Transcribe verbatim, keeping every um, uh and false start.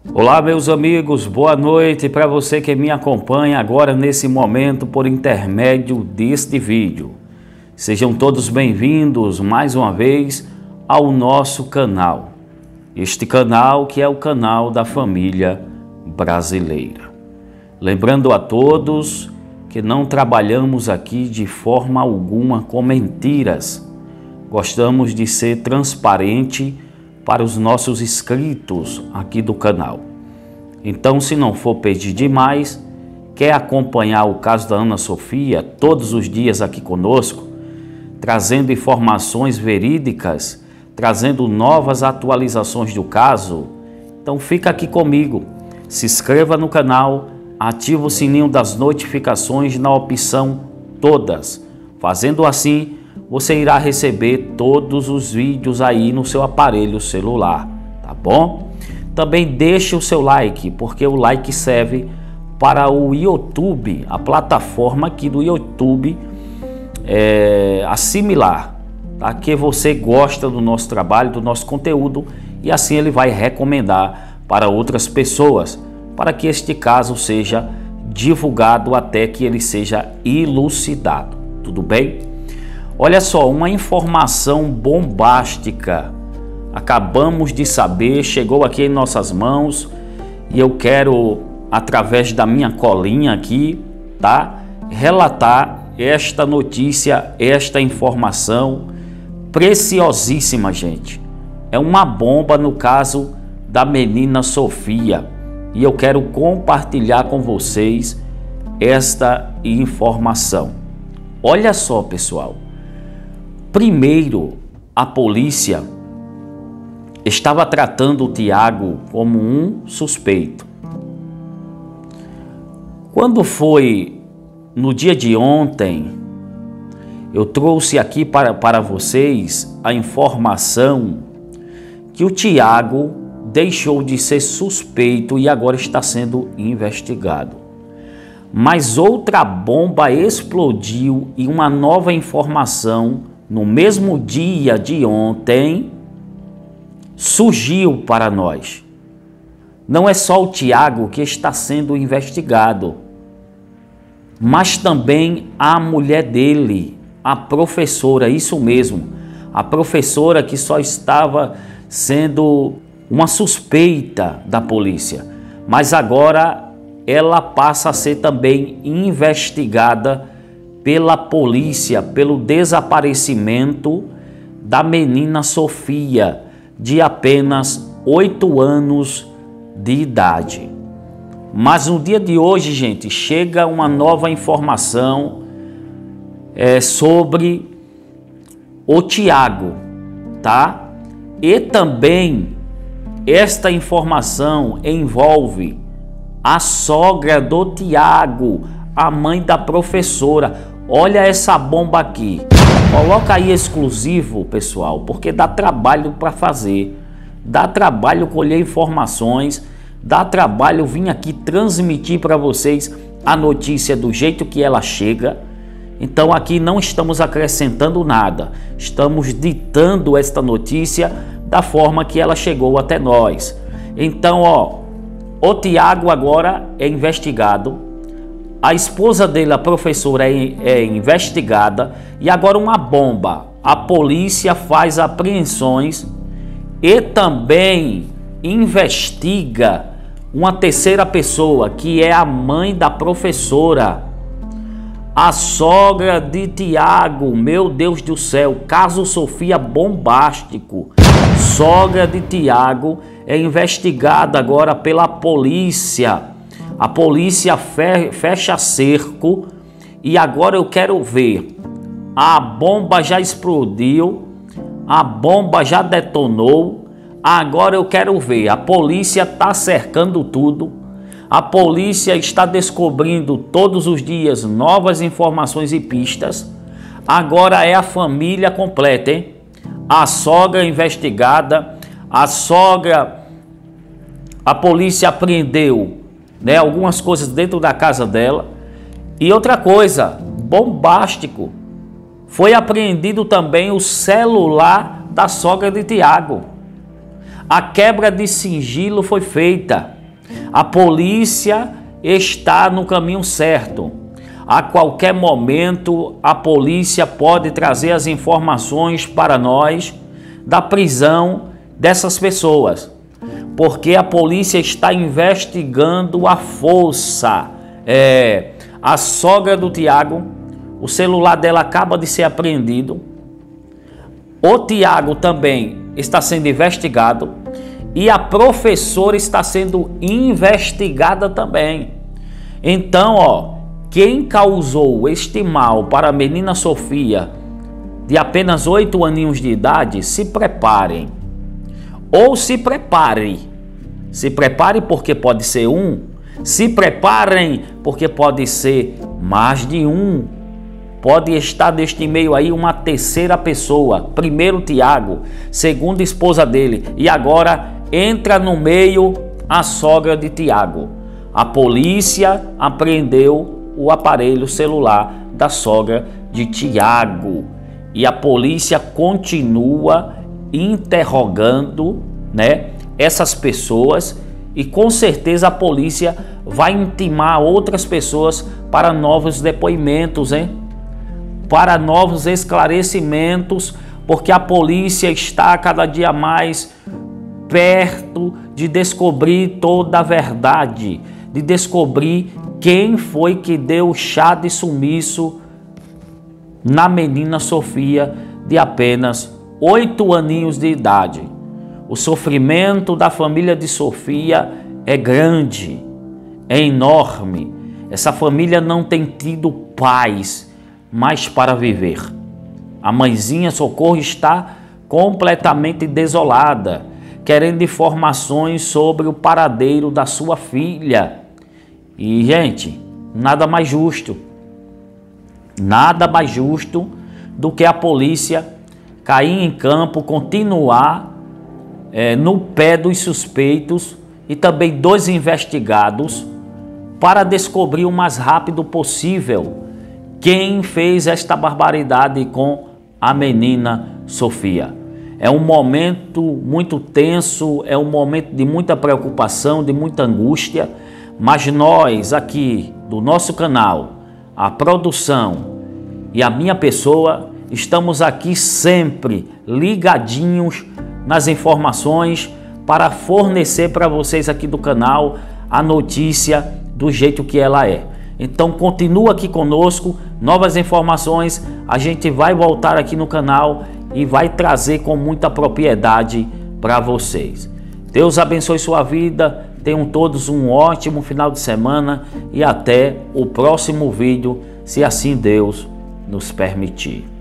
Olá, meus amigos, boa noite para você que me acompanha agora nesse momento por intermédio deste vídeo. Sejam todos bem-vindos mais uma vez ao nosso canal. Este canal que é o canal da família brasileira. Lembrando a todos que não trabalhamos aqui de forma alguma com mentiras. Gostamos de ser transparente para os nossos inscritos aqui do canal. Então, se não for pedir demais, quer acompanhar o caso da Ana Sofia todos os dias aqui conosco, trazendo informações verídicas, trazendo novas atualizações do caso, então fica aqui comigo, se inscreva no canal, ativa o sininho das notificações na opção todas. Fazendo assim, você irá receber todos os vídeos aí no seu aparelho celular, tá bom? Também deixe o seu like, porque o like serve para o YouTube, a plataforma aqui do YouTube é, assimilar, tá? Que você gosta do nosso trabalho, do nosso conteúdo, e assim ele vai recomendar para outras pessoas, para que este caso seja divulgado até que ele seja elucidado, tudo bem? Olha só, uma informação bombástica, acabamos de saber, chegou aqui em nossas mãos e eu quero, através da minha colinha aqui, tá, relatar esta notícia, esta informação preciosíssima, gente. É uma bomba no caso da menina Sofia e eu quero compartilhar com vocês esta informação. Olha só, pessoal. Primeiro, a polícia estava tratando o Tiago como um suspeito. Quando foi no dia de ontem, eu trouxe aqui para, para vocês a informação que o Tiago deixou de ser suspeito e agora está sendo investigado. Mas outra bomba explodiu e uma nova informação no mesmo dia de ontem surgiu para nós. Não é só o Tiago que está sendo investigado, mas também a mulher dele, a professora, isso mesmo, a professora que só estava sendo uma suspeita da polícia, mas agora ela passa a ser também investigada pela polícia, pelo desaparecimento da menina Sofia, de apenas oito anos de idade. Mas no dia de hoje, gente, chega uma nova informação é, sobre o Tiago, tá? E também esta informação envolve a sogra do Tiago, a mãe da professora. Olha essa bomba aqui. Coloca aí exclusivo, pessoal, porque dá trabalho para fazer. Dá trabalho colher informações, dá trabalho vir aqui transmitir para vocês a notícia do jeito que ela chega. Então aqui não estamos acrescentando nada. Estamos ditando esta notícia da forma que ela chegou até nós. Então, ó, o Tiago agora é investigado. A esposa dele, a professora, é, é investigada. E agora uma bomba. A polícia faz apreensões e também investiga uma terceira pessoa, que é a mãe da professora. A sogra de Tiago, meu Deus do céu, caso Sofia bombástico. Sogra de Tiago é investigada agora pela polícia. A polícia fecha cerco e agora eu quero ver. A bomba já explodiu, a bomba já detonou. Agora eu quero ver. A polícia está cercando tudo. A polícia está descobrindo todos os dias novas informações e pistas. Agora é a família completa, hein? A sogra investigada, a sogra, a polícia apreendeu, né, algumas coisas dentro da casa dela. E outra coisa, bombástico, foi apreendido também o celular da sogra de Tiago. A quebra de sigilo foi feita. A polícia está no caminho certo. A qualquer momento, a polícia pode trazer as informações para nós da prisão dessas pessoas, porque a polícia está investigando a força. É, a sogra do Tiago, o celular dela acaba de ser apreendido. O Tiago também está sendo investigado e a professora está sendo investigada também. Então, ó, quem causou este mal para a menina Sofia, de apenas oito aninhos de idade, se preparem. Ou se prepare. Se prepare porque pode ser um. Se preparem porque pode ser mais de um. Pode estar neste meio aí uma terceira pessoa. Primeiro Tiago, segundo esposa dele. E agora entra no meio a sogra de Tiago. A polícia apreendeu o aparelho celular da sogra de Tiago. E a polícia continua interrogando, né, essas pessoas. E com certeza a polícia vai intimar outras pessoas para novos depoimentos, hein? Para novos esclarecimentos, porque a polícia está cada dia mais perto de descobrir toda a verdade, de descobrir quem foi que deu o chá de sumiço na menina Sofia, de apenas oito aninhos de idade. O sofrimento da família de Sofia é grande, é enorme. Essa família não tem tido paz mais para viver. A mãezinha Socorro está completamente desolada, querendo informações sobre o paradeiro da sua filha. E, gente, nada mais justo, nada mais justo do que a polícia cair em campo, continuar é, no pé dos suspeitos e também dos investigados para descobrir o mais rápido possível quem fez esta barbaridade com a menina Sofia. É um momento muito tenso, é um momento de muita preocupação, de muita angústia, mas nós aqui do nosso canal, a produção e a minha pessoa, estamos aqui sempre ligadinhos nas informações para fornecer para vocês aqui do canal a notícia do jeito que ela é. Então continua aqui conosco, novas informações, a gente vai voltar aqui no canal e vai trazer com muita propriedade para vocês. Deus abençoe sua vida, tenham todos um ótimo final de semana e até o próximo vídeo, se assim Deus nos permitir.